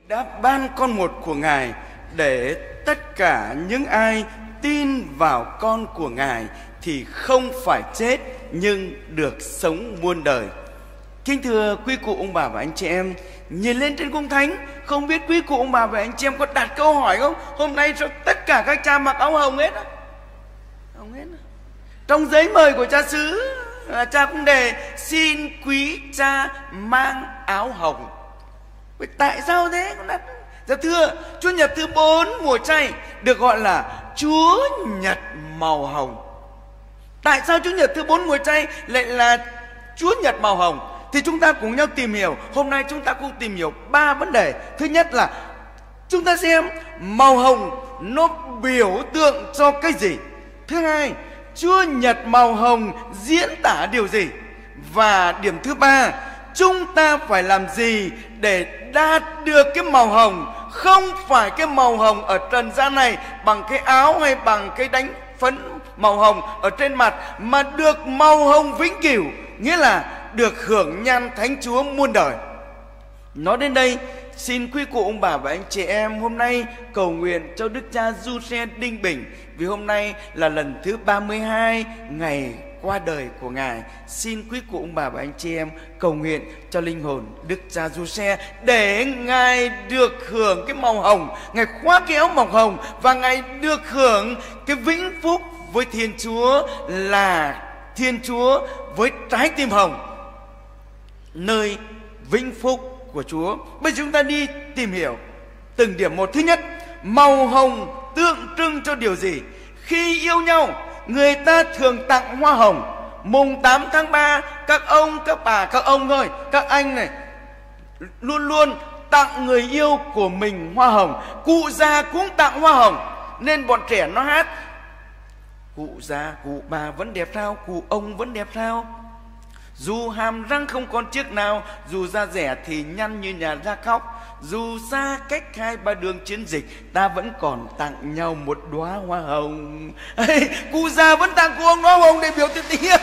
đã ban con một của Ngài để tất cả những ai tin vào con của Ngài thì không phải chết nhưng được sống muôn đời. Kính thưa quý cụ ông bà và anh chị em, nhìn lên trên cung thánh, không biết quý cụ ông bà và anh chị em có đặt câu hỏi không? Hôm nay sao tất cả các cha mặc áo hồng hết á? Hồng hết á. Trong giấy mời của cha xứ, cha cũng đề xin quý cha mang áo hồng. Vậy tại sao thế con đặt? Dạ thưa, Chúa Nhật thứ 4 mùa chay được gọi là Chúa Nhật màu hồng. Tại sao Chúa Nhật thứ 4 mùa chay lại là Chúa Nhật màu hồng? Thì chúng ta cùng nhau tìm hiểu. Hôm nay chúng ta cùng tìm hiểu 3 vấn đề. Thứ nhất là chúng ta xem màu hồng nó biểu tượng cho cái gì. Thứ hai, Chúa Nhật màu hồng diễn tả điều gì. Và điểm thứ ba, chúng ta phải làm gì để đạt được cái màu hồng. Không phải cái màu hồng ở trần gian này bằng cái áo hay bằng cái đánh phấn màu hồng ở trên mặt, mà được màu hồng vĩnh cửu, nghĩa là được hưởng nhan Thánh Chúa muôn đời. Nói đến đây, xin quý cụ ông bà và anh chị em hôm nay cầu nguyện cho Đức cha Giuse Đinh Bình, vì hôm nay là lần thứ 32 ngày qua đời của Ngài. Xin quý cụ ông bà và anh chị em cầu nguyện cho linh hồn Đức cha Giuse để Ngài được hưởng cái màu hồng, Ngài khoác cái áo màu hồng và Ngài được hưởng cái vĩnh phúc với Thiên Chúa, là Thiên Chúa với trái tim hồng, nơi vĩnh phúc của Chúa. Bây giờ chúng ta đi tìm hiểu từng điểm một. Thứ nhất, màu hồng tượng trưng cho điều gì? Khi yêu nhau, người ta thường tặng hoa hồng. Mùng 8 tháng 3, các ông, các bà, các ông thôi, các anh này luôn luôn tặng người yêu của mình hoa hồng. Cụ già cũng tặng hoa hồng, nên bọn trẻ nó hát: cụ già, cụ bà vẫn đẹp sao, cụ ông vẫn đẹp sao. Dù hàm răng không còn chiếc nào, dù da rẻ thì nhăn như nhà da khóc, dù xa cách 2-3 đường chiến dịch, ta vẫn còn tặng nhau một đóa hoa hồng. Cụ già vẫn tặng cụ ông hoa hồng để biểu tượng tình yêu.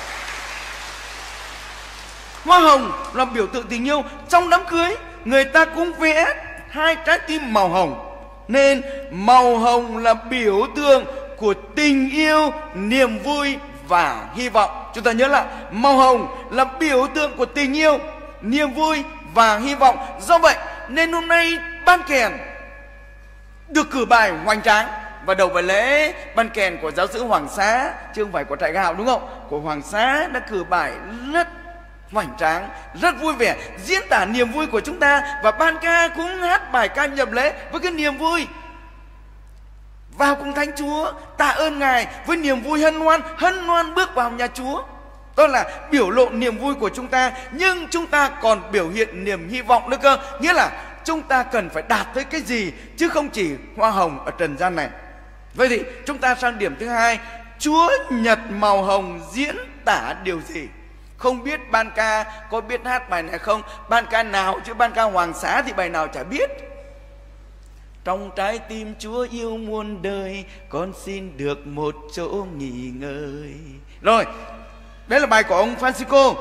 Hoa hồng là biểu tượng tình yêu. Trong đám cưới, người ta cũng vẽ 2 trái tim màu hồng, nên màu hồng là biểu tượng của tình yêu, niềm vui và hy vọng. Chúng ta nhớ lại, màu hồng là biểu tượng của tình yêu, niềm vui và hy vọng. Do vậy nên hôm nay ban kèn được cử bài hoành tráng. Và đầu bài lễ, ban kèn của giáo sứ Hoàng Xá, chứ không phải của Trại Gạo đúng không, của Hoàng Xá đã cử bài rất hoành tráng, rất vui vẻ, diễn tả niềm vui của chúng ta. Và ban ca cũng hát bài ca nhập lễ với cái niềm vui vào cùng Thánh Chúa, tạ ơn Ngài với niềm vui hân hoan bước vào nhà Chúa. Đó là biểu lộ niềm vui của chúng ta, nhưng chúng ta còn biểu hiện niềm hy vọng nữa cơ. Nghĩa là chúng ta cần phải đạt tới cái gì, chứ không chỉ hoa hồng ở trần gian này. Vậy thì chúng ta sang điểm thứ hai, Chúa Nhật màu hồng diễn tả điều gì? Không biết ban ca có biết hát bài này không? Ban ca nào chứ ban ca Hoàng Xá thì bài nào chả biết. Trong trái tim Chúa yêu muôn đời, con xin được một chỗ nghỉ ngơi. Rồi, đấy là bài của ông Francisco.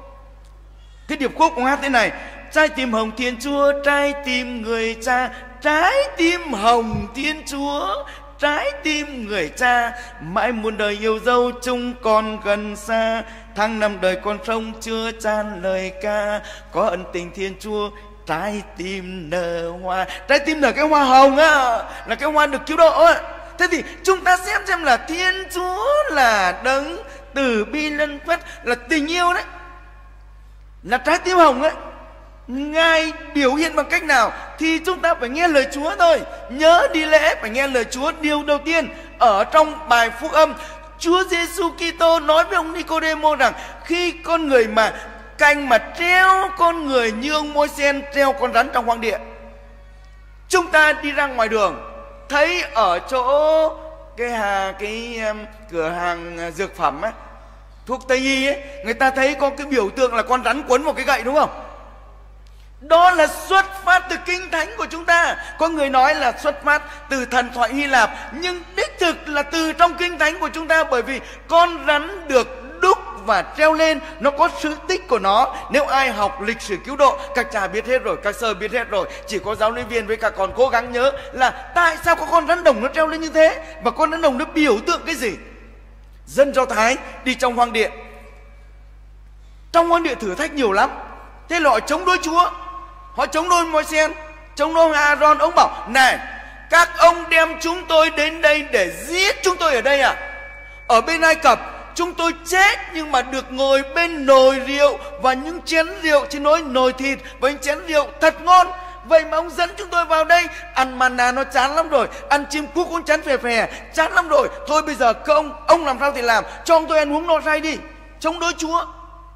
Cái điệp khúc ông hát thế này: trái tim hồng Thiên Chúa, trái tim người cha, trái tim hồng Thiên Chúa, trái tim người cha, mãi muôn đời yêu dấu chung con gần xa. Tháng năm đời con sống chưa chan lời ca, có ân tình Thiên Chúa, trái tim nở hoa. Trái tim nở cái hoa hồng á, là cái hoa được cứu độ á. Thế thì chúng ta xem là Thiên Chúa là đấng từ bi lân phất, là tình yêu đấy, là trái tim hồng ấy. Ngài biểu hiện bằng cách nào thì chúng ta phải nghe lời Chúa thôi. Nhớ đi lễ phải nghe lời Chúa. Điều đầu tiên ở trong bài Phúc Âm, Chúa Giêsu Kitô nói với ông Nicôđêmô rằng khi con người mà canh mà treo con người như ông Môi-se treo con rắn trong hoang địa. Chúng ta đi ra ngoài đường, thấy ở chỗ cái cửa hàng dược phẩm ấy, thuốc Tây y ấy, người ta thấy có cái biểu tượng là con rắn quấn vào cái gậy đúng không? Đó là xuất phát từ Kinh Thánh của chúng ta. Có người nói là xuất phát từ thần thoại Hy Lạp, nhưng đích thực là từ trong Kinh Thánh của chúng ta. Bởi vì con rắn được đúc và treo lên, nó có sự tích của nó. Nếu ai học lịch sử cứu độ, các cha biết hết rồi, các sơ biết hết rồi, chỉ có giáo lý viên với các con cố gắng nhớ là tại sao có con rắn đồng nó treo lên như thế, và con rắn đồng nó biểu tượng cái gì. Dân Do Thái đi trong hoang địa, trong hoang địa thử thách nhiều lắm, thế là họ chống đối Chúa, họ chống đối Môi-se, chống đối A-rôn. Ông bảo này, các ông đem chúng tôi đến đây để giết chúng tôi ở đây à? Ở bên Ai Cập chúng tôi chết nhưng mà được ngồi bên nồi rượu và những chén rượu, chứ nói nồi thịt và những chén rượu thật ngon. Vậy mà ông dẫn chúng tôi vào đây ăn manna nó chán lắm rồi, ăn chim cút cũng chán phè phè, chán lắm rồi. Thôi bây giờ ông làm sao thì làm, cho ông tôi ăn uống no say đi. Chống đối Chúa.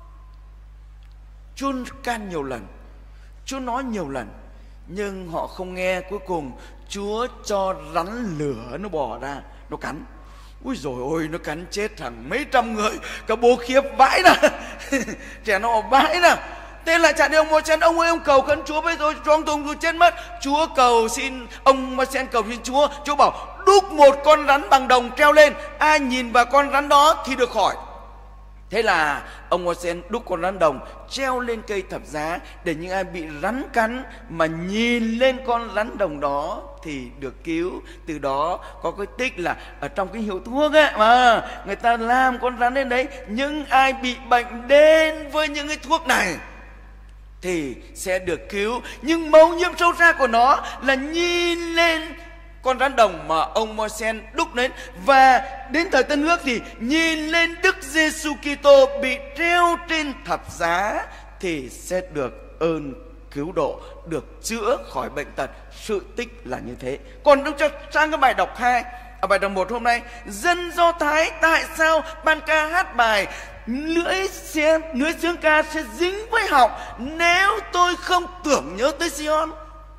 Chúa can nhiều lần, Chúa nói nhiều lần, nhưng họ không nghe. Cuối cùng Chúa cho rắn lửa nó bò ra, nó cắn. Úi dồi ôi, nó cắn chết hàng mấy trăm người. Cả bố khiếp vãi nè. Trẻ nó vãi nè. Thế là chả đi ông Môi-se, ông ơi ông cầu khấn Chúa bây giờ cho ông tôi chết mất. Chúa cầu xin, ông Môi-se cầu xin Chúa. Chúa bảo đúc một con rắn bằng đồng treo lên, ai nhìn vào con rắn đó thì được khỏi. Thế là ông Môi-se đúc con rắn đồng treo lên cây thập giá, để những ai bị rắn cắn mà nhìn lên con rắn đồng đó thì được cứu. Từ đó có cái tích là ở trong cái hiệu thuốc ấy mà người ta làm con rắn lên đấy, những ai bị bệnh đến với những cái thuốc này thì sẽ được cứu. Nhưng mầu nhiệm sâu xa của nó là nhìn lên con rắn đồng mà ông Môi-se đúc lên. Và đến thời Tân Ước thì nhìn lên Đức Giêsu Kitô bị treo trên thập giá thì sẽ được ơn cứu độ, được chữa khỏi bệnh tật. Sự tích là như thế. Còn chúng ta sang cái bài đọc 2. Ở bài đọc 1 hôm nay, dân Do Thái tại sao ban ca hát bài lưỡi xướng ca sẽ dính với họng nếu tôi không tưởng nhớ tới Sion.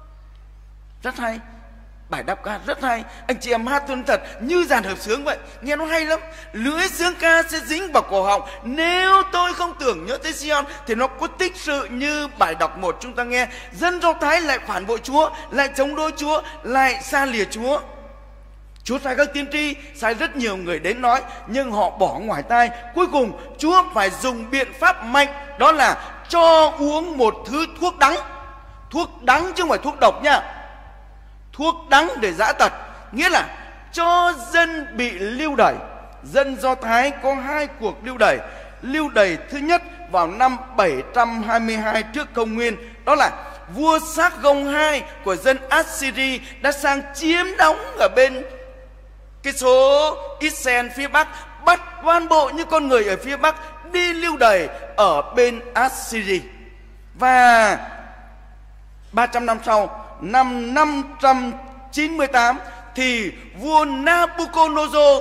Rất hay. Bài đáp ca rất hay. Anh chị em hát tuân thật như dàn hợp xướng vậy, nghe nó hay lắm. Lưỡi xướng ca sẽ dính vào cổ họng nếu tôi không tưởng nhớ tới Sion. Thì nó có tích sự như bài đọc 1 chúng ta nghe. Dân Do Thái lại phản bội Chúa, lại chống đối Chúa, lại xa lìa Chúa. Chúa sai các tiên tri, sai rất nhiều người đến nói, nhưng họ bỏ ngoài tai. Cuối cùng Chúa phải dùng biện pháp mạnh, đó là cho uống một thứ thuốc đắng. Thuốc đắng chứ không phải thuốc độc nha. Thuốc đắng để giã tật, nghĩa là cho dân bị lưu đày. Dân Do Thái có 2 cuộc lưu đày. Lưu đày thứ nhất vào năm 722 trước công nguyên, đó là vua Sargon II của dân Assyria đã sang chiếm đóng ở bên cái số Israel phía Bắc, bắt toàn bộ những con người ở phía Bắc đi lưu đày ở bên Assyria. Và 300 năm sau, năm 598 thì vua Nabucodonosor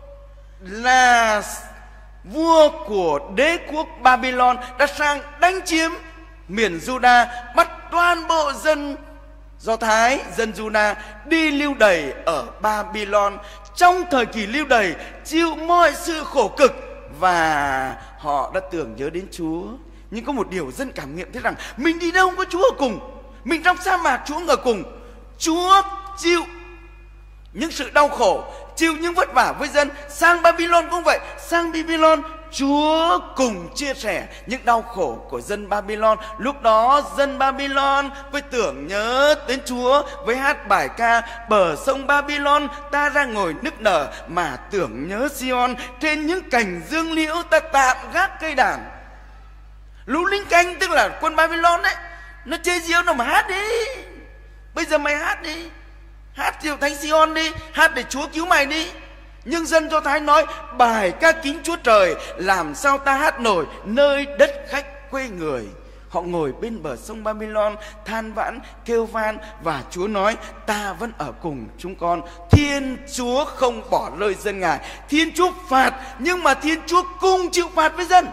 là vua của đế quốc Babylon đã sang đánh chiếm miền Juda, bắt toàn bộ dân Do Thái, dân Juda đi lưu đày ở Babylon. Trong thời kỳ lưu đày chịu mọi sự khổ cực và họ đã tưởng nhớ đến Chúa. Nhưng có một điều dân cảm nghiệm thế rằng mình đi đâu có Chúa ở cùng, mình trong sa mạc Chúa ở cùng. Chúa chịu những sự đau khổ, chịu những vất vả với dân. Sang Babylon cũng vậy, sang Babylon Chúa cùng chia sẻ những đau khổ của dân Babylon. Lúc đó dân Babylon với tưởng nhớ đến Chúa, với hát bài ca bờ sông Babylon ta ra ngồi nức nở, mà tưởng nhớ Sion trên những cành dương liễu ta tạm gác cây đàn. Lũ lính canh tức là quân Babylon đấy, nó chê diếu nó mà hát đi. Bây giờ mày hát đi, hát diệu thánh Sion đi, hát để Chúa cứu mày đi. Nhưng dân Do Thái nói bài ca kính Chúa Trời làm sao ta hát nổi nơi đất khách quê người. Họ ngồi bên bờ sông Babylon than vãn kêu van, và Chúa nói ta vẫn ở cùng chúng con. Thiên Chúa không bỏ rơi dân Ngài. Thiên Chúa phạt, nhưng mà Thiên Chúa cùng chịu phạt với dân.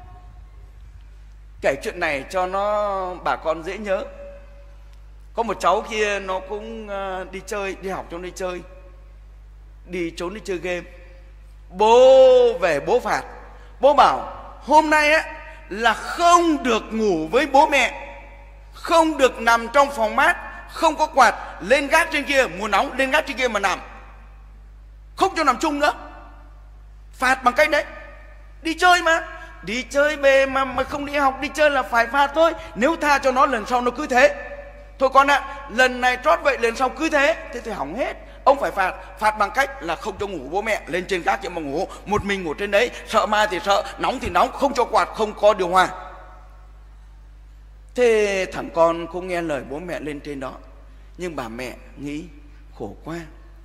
Kể chuyện này cho nó bà con dễ nhớ. Có một cháu kia nó cũng đi chơi, đi học trong đi chơi, trốn đi chơi game. Bố về bố phạt. Bố bảo hôm nay á là không được ngủ với bố mẹ, không được nằm trong phòng mát, không có quạt, lên gác trên kia, mùa nóng lên gác trên kia mà nằm, không cho nằm chung nữa. Phạt bằng cách đấy. Đi chơi mà, đi chơi về mà không đi học đi chơi là phải phạt thôi. Nếu tha cho nó lần sau nó cứ thế. Thôi con ạ, lần này trót vậy lần sau cứ thế, thế thì hỏng hết. Ông phải phạt, phạt bằng cách là không cho ngủ bố mẹ, lên trên gác mà ngủ, một mình ngủ trên đấy, sợ ma thì sợ, nóng thì nóng, không cho quạt, không có điều hòa. Thế thằng con không nghe lời bố mẹ lên trên đó. Nhưng bà mẹ nghĩ khổ quá,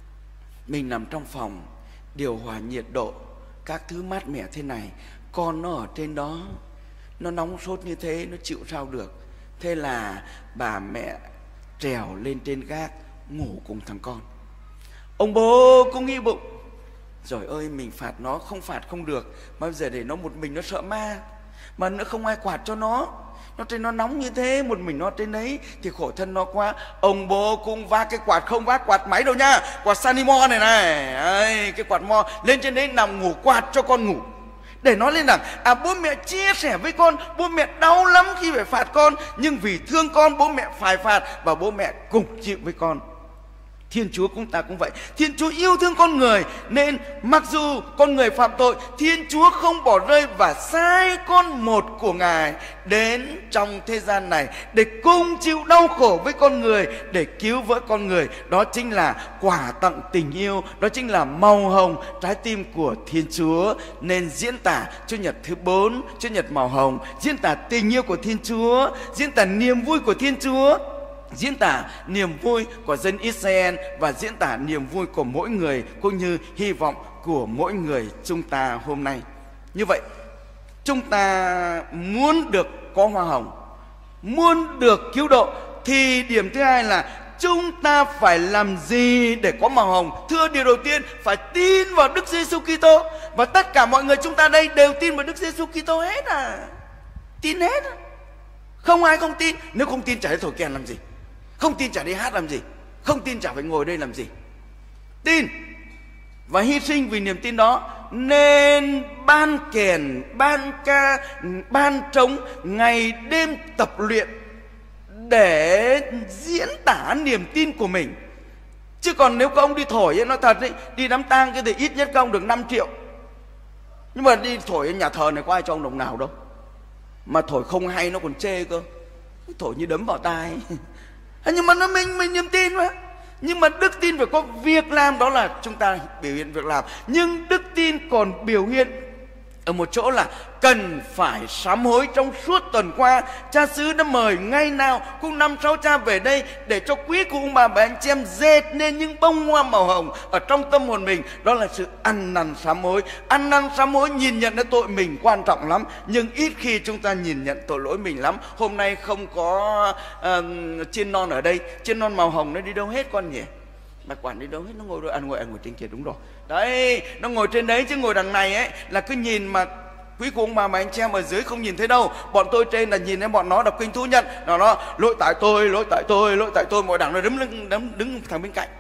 mình nằm trong phòng điều hòa nhiệt độ, các thứ mát mẻ thế này, con nó ở trên đó, nó nóng sốt như thế, nó chịu sao được. Thế là bà mẹ trèo lên trên gác ngủ cùng thằng con. Ông bố cũng nghĩ bụng, rồi ơi mình phạt nó không phạt không được, mà bây giờ để nó một mình nó sợ ma, mà nữa không ai quạt cho nó trên nó nóng như thế, một mình nó trên đấy thì khổ thân nó quá. Ông bố cũng vác cái quạt, không vác quạt máy đâu nha, quạt Sanimo này này. Đấy, cái quạt mo lên trên đấy nằm ngủ, quạt cho con ngủ, để nói lên rằng bố mẹ chia sẻ với con, bố mẹ đau lắm khi phải phạt con, nhưng vì thương con bố mẹ phải phạt, và bố mẹ cùng chịu với con. Thiên Chúa chúng ta cũng vậy. Thiên Chúa yêu thương con người, nên mặc dù con người phạm tội, Thiên Chúa không bỏ rơi và sai con một của Ngài đến trong thế gian này để cùng chịu đau khổ với con người, để cứu vớt con người. Đó chính là quà tặng tình yêu, đó chính là màu hồng trái tim của Thiên Chúa. Nên diễn tả Chủ nhật thứ 4, Chủ nhật màu hồng, diễn tả tình yêu của Thiên Chúa, diễn tả niềm vui của Thiên Chúa, diễn tả niềm vui của dân Israel, và diễn tả niềm vui của mỗi người, cũng như hy vọng của mỗi người chúng ta hôm nay. Như vậy, chúng ta muốn được có hoa hồng, muốn được cứu độ, thì điểm thứ hai là chúng ta phải làm gì để có màu hồng? Thưa, điều đầu tiên phải tin vào Đức Giêsu Kitô, và tất cả mọi người chúng ta đây đều tin vào Đức Giêsu Kitô hết à, tin hết à. Không ai không tin. Nếu không tin chả đi thổi kèn làm gì, không tin chả đi hát làm gì, không tin chả phải ngồi đây làm gì. Tin và hy sinh vì niềm tin đó, nên ban kèn, ban ca, ban trống, ngày đêm tập luyện để diễn tả niềm tin của mình. Chứ còn nếu các ông đi thổi, nói thật đấy, đi đám tang cái thì ít nhất các ông được 5 triệu. Nhưng mà đi thổi ở nhà thờ này có ai cho ông đồng nào đâu. Mà thổi không hay nó còn chê cơ, thổi như đấm vào tai. Nhưng mà nó mình niềm tin mà. Nhưng mà đức tin phải có việc làm, đó là chúng ta biểu hiện việc làm. Nhưng đức tin còn biểu hiện ở một chỗ là cần phải sám hối. Trong suốt tuần qua, cha xứ đã mời ngày nào cũng 5-6 cha về đây để cho quý cụ ông bà anh chị em dệt nên những bông hoa màu hồng ở trong tâm hồn mình. Đó là sự ăn năn sám hối. Ăn năn sám hối, nhìn nhận đến tội mình quan trọng lắm, nhưng ít khi chúng ta nhìn nhận tội lỗi mình lắm. Hôm nay không có chiên non ở đây, chiên non màu hồng nó đi đâu hết con nhỉ? Bà quản đi đâu hết? Nó ngồi rồi, ngồi trên kia, đúng rồi. Đấy, nó ngồi trên đấy, chứ ngồi đằng này ấy là cứ nhìn mà quý cụ ông bà mà anh chị em ở dưới không nhìn thấy đâu. Bọn tôi trên là nhìn thấy bọn nó đọc kinh thú nhận, nó lỗi tại tôi, lỗi tại tôi, lỗi tại tôi. Mỗi đằng nó đứng thằng bên cạnh,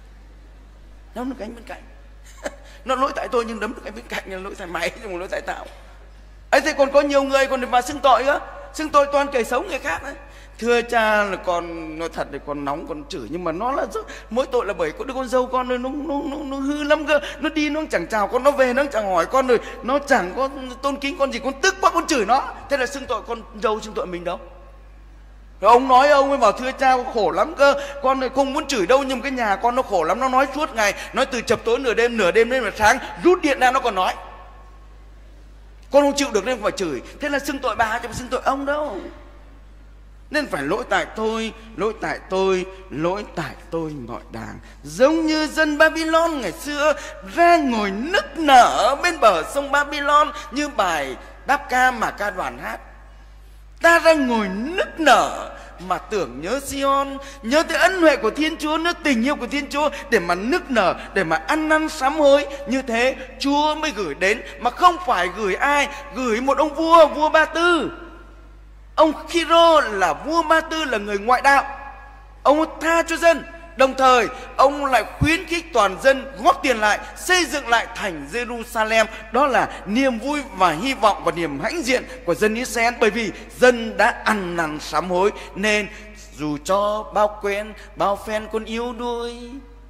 đấm được cánh bên cạnh. Nó lỗi tại tôi nhưng đấm được cái bên cạnh là lỗi tại mày, nhưng mà lỗi tại tao. Ấy thế còn có nhiều người còn vào xưng tội nữa, xưng tội toàn kể xấu người khác đấy. Thưa cha là con nói thật thì con nóng, con chửi, nhưng mà nó là mỗi tội là bởi có đứa con dâu con rồi nó hư lắm cơ. Nó đi nó chẳng chào con, nó về nó chẳng hỏi con, rồi nó chẳng có tôn kính con gì, con tức quá con chửi nó. Thế là xưng tội con dâu, xưng tội mình đâu. Rồi ông nói, ông ấy bảo thưa cha khổ lắm cơ, con này không muốn chửi đâu, nhưng cái nhà con nó khổ lắm, nó nói suốt ngày, nói từ chập tối nửa đêm đến mà sáng, rút điện ra nó còn nói. Con không chịu được nên phải chửi. Thế là xưng tội bà chứ không xưng tội ông đâu. Nên phải lỗi tại tôi, lỗi tại tôi, lỗi tại tôi mọi đàng. Giống như dân Babylon ngày xưa ra ngồi nức nở bên bờ sông Babylon, như bài đáp ca mà ca đoàn hát. Ta ra ngồi nức nở mà tưởng nhớ Sion, nhớ tới ân huệ của Thiên Chúa, nhớ tình yêu của Thiên Chúa, để mà nức nở, để mà ăn năn sám hối. Như thế Chúa mới gửi đến, mà không phải gửi ai, gửi một ông vua, vua Ba Tư. Ông Khiro là vua Ba Tư, là người ngoại đạo. Ông tha cho dân, đồng thời ông lại khuyến khích toàn dân góp tiền lại, xây dựng lại thành Jerusalem. Đó là niềm vui và hy vọng và niềm hãnh diện của dân Israel. Bởi vì dân đã ăn năn sám hối, nên dù cho bao quen bao phen con yếu đuối,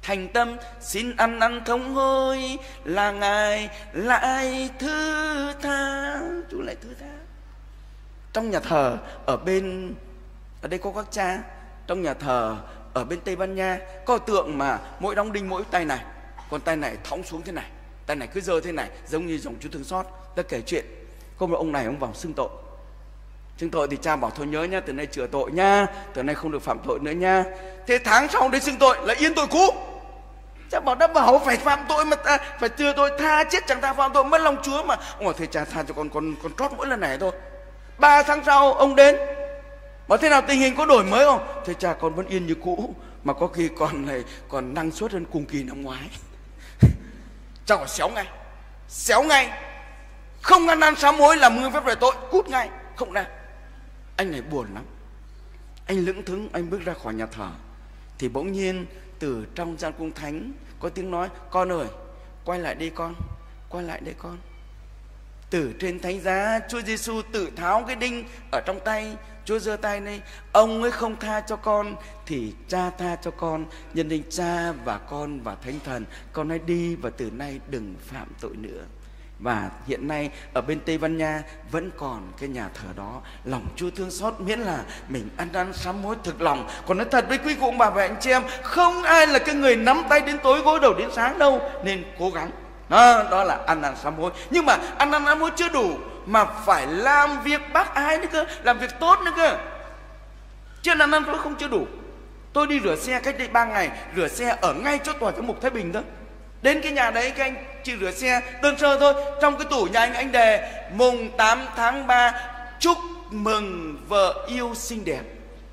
thành tâm xin ăn năn thống hối, là Ngài lại thứ tha. Chúa lại thứ tha. Trong nhà thờ ở đây có các cha, trong nhà thờ ở bên Tây Ban Nha có tượng mà mỗi đóng đinh mỗi tay này, còn tay này thõng xuống thế này, tay này cứ giơ thế này, giống như dòng Chúa thương xót. Ta kể chuyện có một ông này, ông vào xưng tội. Xưng tội thì cha bảo thôi nhớ nhá, từ nay chữa tội nha, từ nay không được phạm tội nữa nha. Thế tháng sau đến xưng tội là yên tội cũ. Cha bảo đã bảo phải phạm tội mà ta phải chữa tội, tha chết chẳng tha phạm tội, mất lòng Chúa mà. Ông bảo thế cha tha cho con trót mỗi lần này thôi. 3 tháng sau ông đến bảo thế nào, tình hình có đổi mới không? Thế cha con vẫn yên như cũ, mà có khi con này còn năng suất hơn cùng kỳ năm ngoái. Cha bảo xéo ngay, không ăn năn sám hối làm người phép về tội, cút ngay, không ra. Anh này buồn lắm, anh lững thững anh bước ra khỏi nhà thờ, thì bỗng nhiên từ trong gian cung thánh có tiếng nói: con ơi, quay lại đây con, quay lại đây con. Từ trên thánh giá, Chúa Giêsu tự tháo cái đinh ở trong tay. Chúa giơ tay lên: ông ấy không tha cho con thì Cha tha cho con. Nhân danh Cha và Con và Thánh Thần, con hãy đi và từ nay đừng phạm tội nữa. Và hiện nay ở bên Tây Ban Nha vẫn còn cái nhà thờ đó. Lòng Chúa thương xót, miễn là mình ăn năn sám hối thực lòng. Còn nói thật với quý cụ bà và anh chị em, không ai là cái người nắm tay đến tối gối đầu đến sáng đâu. Nên cố gắng. Đó là ăn năn sám hối. Nhưng mà ăn năn sám hối chưa đủ, mà phải làm việc bác ái nữa cơ, làm việc tốt nữa cơ. Chứ ăn năn sám hối không chưa đủ. Tôi đi rửa xe cách đây 3 ngày, rửa xe ở ngay chỗ tòa giám mục Thái Bình thôi. Đến cái nhà đấy, các anh chỉ rửa xe đơn sơ thôi. Trong cái tủ nhà anh đề mùng 8 tháng 3 chúc mừng vợ yêu xinh đẹp.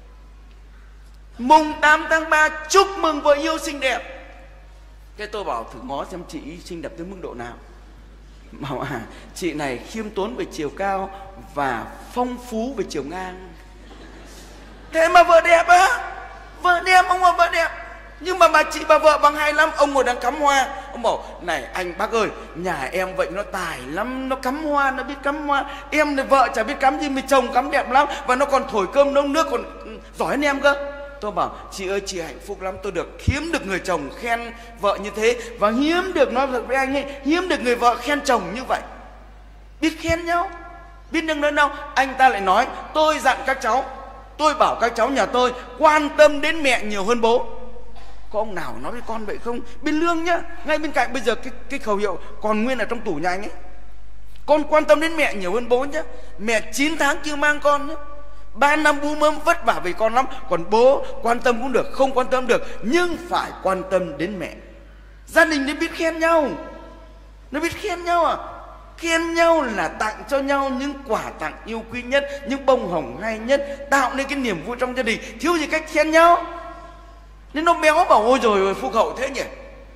Mùng 8 tháng 3 chúc mừng vợ yêu xinh đẹp. Thế tôi bảo thử ngó xem chị xinh đẹp tới mức độ nào. Bảo chị này khiêm tốn về chiều cao và phong phú về chiều ngang. Thế mà vợ đẹp á, vợ đẹp, ông bảo vợ đẹp. Nhưng mà bà vợ bằng hay lắm. Ông ngồi đang cắm hoa. Ông bảo: này anh bác ơi, nhà em vậy nó tài lắm, nó cắm hoa, nó biết cắm hoa. Em này vợ chả biết cắm gì, mà chồng cắm đẹp lắm, và nó còn thổi cơm nấu nước còn giỏi hơn em cơ. Tôi bảo: chị ơi, chị hạnh phúc lắm, tôi hiếm được người chồng khen vợ như thế. Và hiếm được, nói thật với anh ấy, hiếm được người vợ khen chồng như vậy. Biết khen nhau, biết nâng đỡ nhau. Anh ta lại nói: tôi dặn các cháu, tôi bảo các cháu nhà tôi quan tâm đến mẹ nhiều hơn bố. Có ông nào nói với con vậy không? Bên Lương nhá, ngay bên cạnh bây giờ cái khẩu hiệu còn nguyên ở trong tủ nhà anh ấy. Con quan tâm đến mẹ nhiều hơn bố nhá. Mẹ 9 tháng chưa mang con nhá, 3 năm bú mớm vất vả vì con lắm. Còn bố quan tâm cũng được, không quan tâm được, nhưng phải quan tâm đến mẹ. Gia đình nó biết khen nhau, nó biết khen nhau à. Khen nhau là tặng cho nhau những quà tặng yêu quý nhất, những bông hồng hay nhất, tạo nên cái niềm vui trong gia đình. Thiếu gì cách khen nhau. Nên nó béo bảo: ôi rồi phúc hậu thế nhỉ.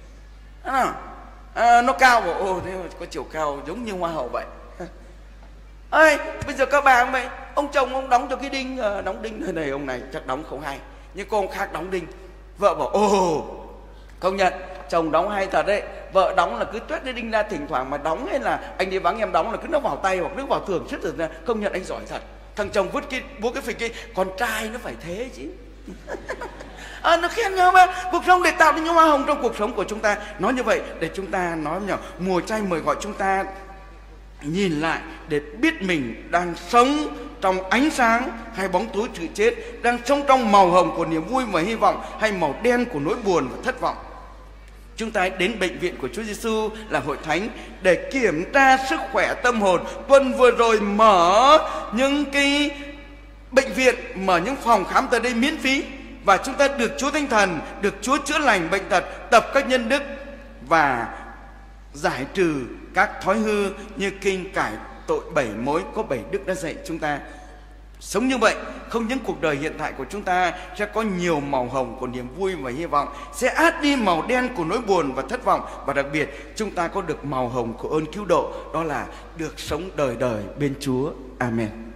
Nó cao bảo: ôi thế có chiều cao giống như hoa hậu vậy. Ơi, bây giờ các bà vậy, ông chồng ông đóng cho cái đinh, đóng đinh nơi này, ông này chắc đóng không hay, nhưng cô ông khác đóng đinh. Vợ bảo: ồ, công nhận chồng đóng hay thật đấy. Vợ đóng là cứ tuét cái đinh ra, thỉnh thoảng mà đóng hay là anh đi vắng em đóng là cứ nó vào tay hoặc nó vào tường suốt rồi. Công nhận anh giỏi thật. Thằng chồng vứt cái búa cái phịch kia, con trai nó phải thế chứ. Nó khen nhau mà. Cuộc sống để tạo nên những hoa hồng trong cuộc sống của chúng ta. Nói như vậy để chúng ta nói với nhau, mùa chay mời gọi chúng ta nhìn lại để biết mình đang sống trong ánh sáng hay bóng tối sự chết, đang sống trong màu hồng của niềm vui và hy vọng hay màu đen của nỗi buồn và thất vọng. Chúng ta đến bệnh viện của Chúa Giêsu là hội thánh để kiểm tra sức khỏe tâm hồn. Tuần vừa rồi mở những cái bệnh viện, mở những phòng khám tại đây miễn phí, và chúng ta được Chúa Thánh Thần, được Chúa chữa lành bệnh tật, tập các nhân đức và giải trừ các thói hư như kinh cải tội 7 mối, có 7 đức đã dạy chúng ta. Sống như vậy, không những cuộc đời hiện tại của chúng ta sẽ có nhiều màu hồng của niềm vui và hy vọng, sẽ át đi màu đen của nỗi buồn và thất vọng, và đặc biệt chúng ta có được màu hồng của ơn cứu độ, đó là được sống đời đời bên Chúa. Amen.